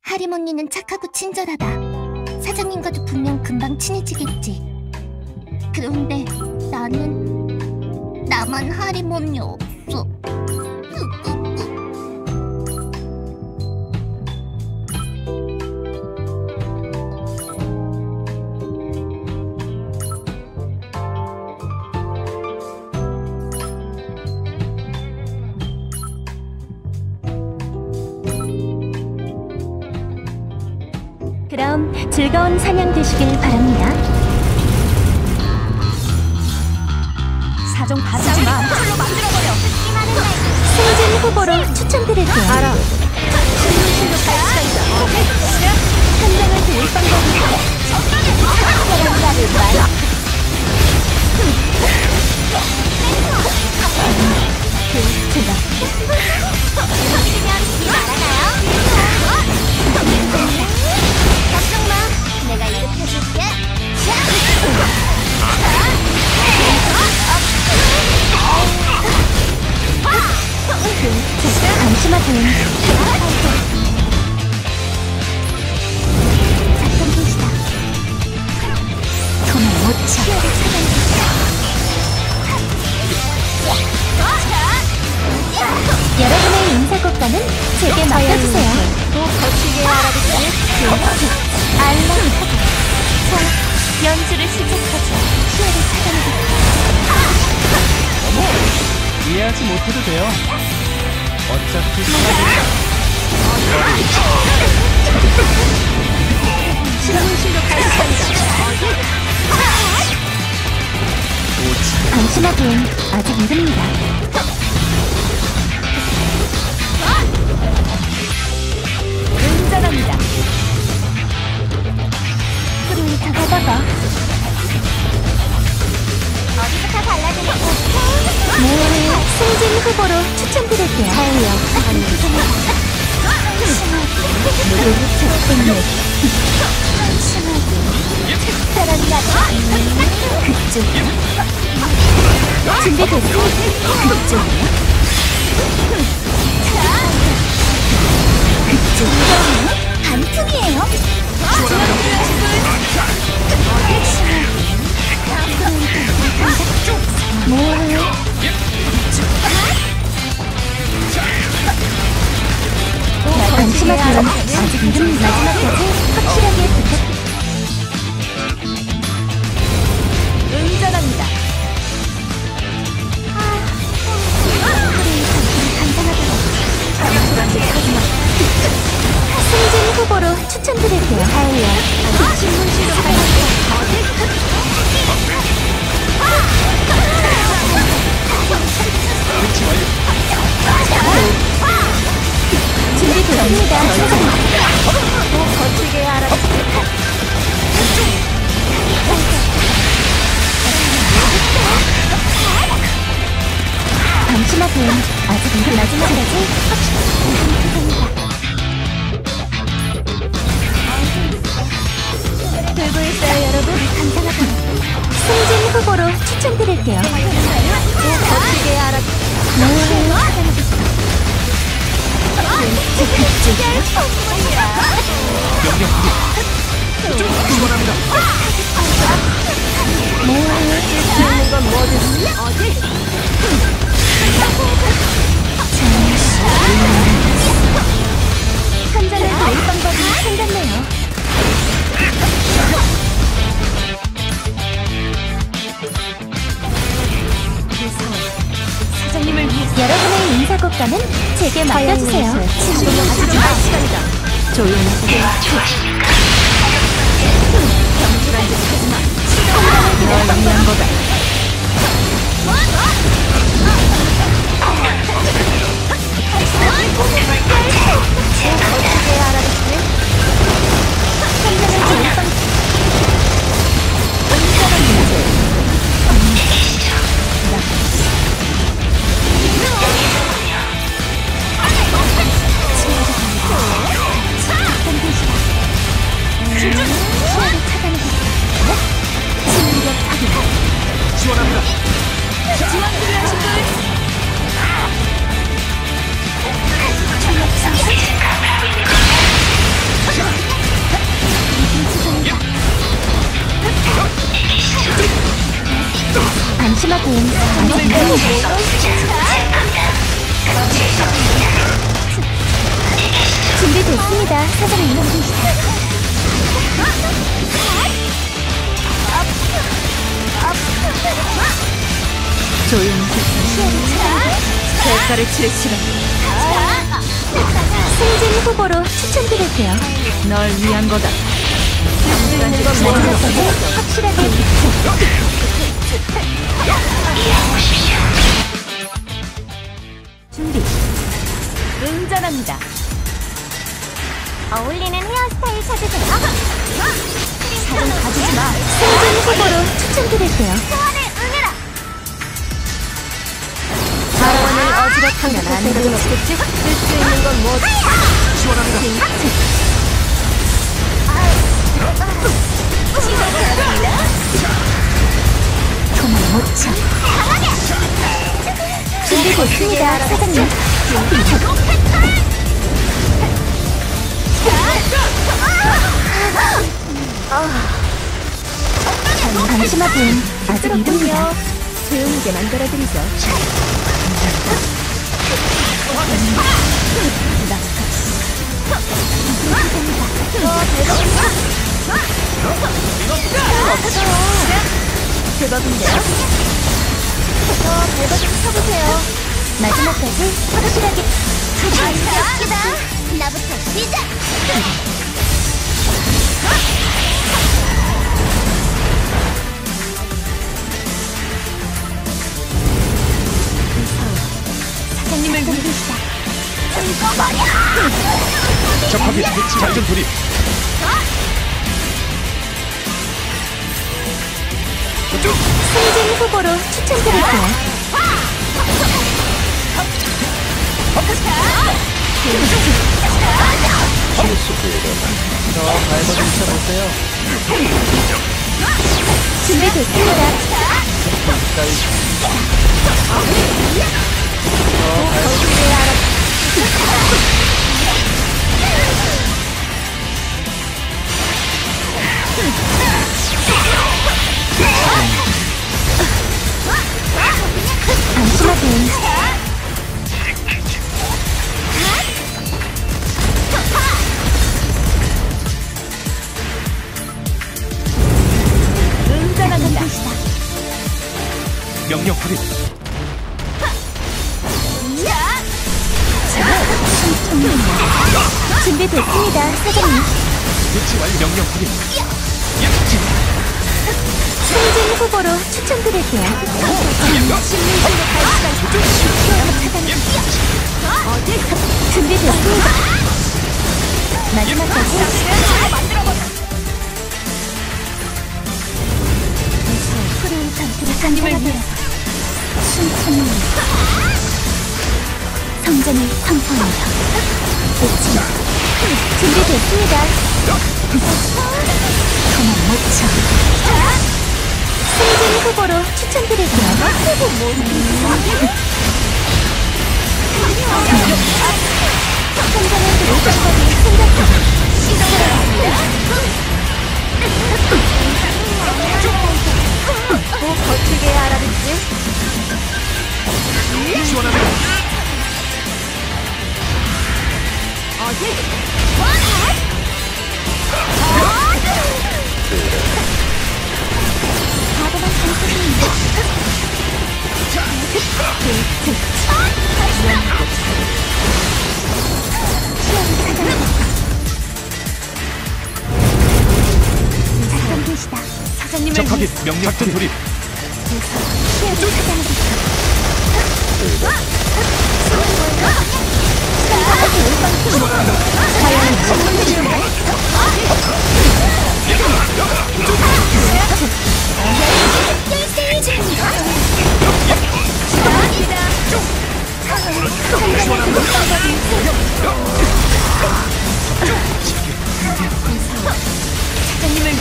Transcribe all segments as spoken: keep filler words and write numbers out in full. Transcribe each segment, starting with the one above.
하림 언니는 착하고 친절하다. 사장님과도 분명 금방 친해지겠지. 그런데 나는 나만 하림 언니 없어. 그럼 즐거운 사냥 되시길 바랍니다. 사정 받지 마. 풀로 만들어버려. 승진 후보로 추천드릴게요. 알아. 신문실로 갈 시간이다. 현장을 도울 방법이 있어. 사랑자를 말. 그 제가. 터지면 이 말하나요? 걱정마, 내가 이득해줄게. 안심하세요. 작전 개시다. 손을 못 쳐. 여러분의 인사고과는 제게 맡겨주세요. 또 거치게 알아듣지? 알람. 자, 연주를 시작하죠. 피해를 차단해볼까? 어머! 이해하지 못해도 돼요. 어차피 사라진다. 실험실로 갈 시간이다. 안심하긴 아직 이릅니다. 운전합니다. 우리 다 가다가 어디부터 달라지는 네, 승진 후보로 추천드릴게요. 다행이요. 누구를 찾겠네. 사랑자다. 그쪽이요? 준비됐어? 그쪽이요? 그쪽이요? 반품이에요. 뭐예요? 안심하세요. 아직 이름 마지막까지 확실하게 부탁. 운전합니다. 승진 후보로 추천드릴게요. 다행이요. 아직 신문실로 준비됐습니다. 또 거치게 알아듣지? 잠시만요. 아직 이름 마지막이라지 들고 있어요, 여러분. 감사합니다. 승진 후보로 추천드릴게요. 또 거치게 알아듣지? 네. 그쪽이요? 명령 확인. 좀 출발합니다. 뭐예요? 듣는 건 뭐든 어디? 현장을 돌릴 방법이 생겼네요. 사장님을 위해서 여러분의 인사고과는 제게 맡겨주세요. 친구를 하지 마. 시간이다. 조용하게. 경솔한 짓 하지 마. 널 위한 거다. 어떻게 알아듣지? 현장을 돌릴 방법. 마지막 은 준비됐습니다, 사장님. 조용히 대가를 치를 시간. 승진 후보로 추천드릴게요. 널 위한 거다. 마지막까지 확실하게 준비. 응전합니다. 어울리는 헤어스타일 찾으세요. 사진 가지지 마. 승진 후보로 추천드릴게요. 소원을 응해라. 발언을 어지럽하면 안 되겠지? 쓸 수 있는 건 뭐? 지원합니다. 정말 못 참. 준비됐습니다, 사장님. 방심하긴 아직 이릅니다. 조용하게 만들어드리죠. 대박인데요? 더 발버 좀 쳐보세요. 마지막까지 확실하게. 아, 나부터 시작. 사장님을 믿으시다. 적합이 작전 돌입. 승진 후보로 추천드릴게요. 저 발버 좀 쳐보세요. 준비됐습니다. 가까이. 방심하긴 응전합니다. 명령 확인. 준비됐습니다, 사장님. 배치 완료. 명령 확인. 승진 후보로 추천드릴게요. 준비됐습니다. 마지막까지 푸른 전투를 상징하며 순천히 성전을 선포합니다. 그치. 준비됐습니다. 그만 못 쳐. 승진 후보로 추천드릴게요. 성전을 들을 방법이 생각합니다. 꼭 거칠게 알아듣지? 지원합니다. 어디? 과감한 선택입니다. 작전 개시다. 사장님을 적합이 믿- 명령 작전 돌입. 시야를 차단하겠다. 과연 전문들이요? 사장님을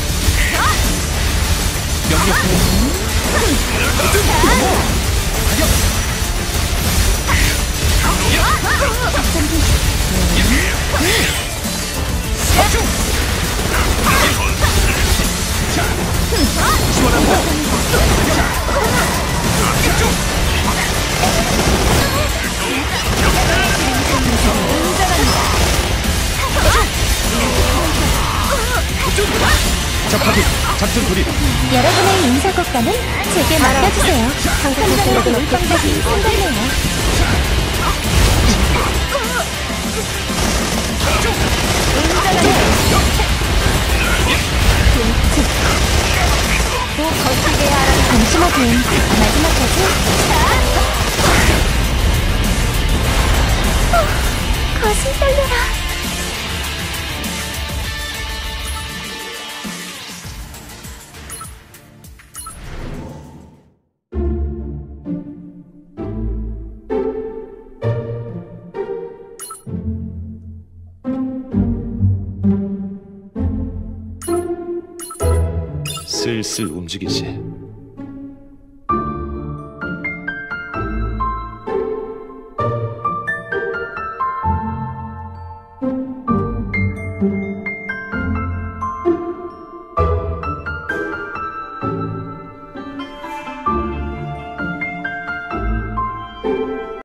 명령 확인. 지원합니다. 접하기 작전 돌입. 여러분의 인사고과는 제게 맡겨주세요. 한국 현장을 생각은 도울 없겠지? 방법이 생각나요. 또 거시게 하라. 방심하긴 마지막까지. 어, 거신 떨려라. 슬슬 움직이지.